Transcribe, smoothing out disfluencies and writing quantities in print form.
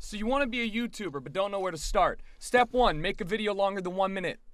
So you want to be a YouTuber but don't know where to start. Step 1, make a video longer than 1 minute.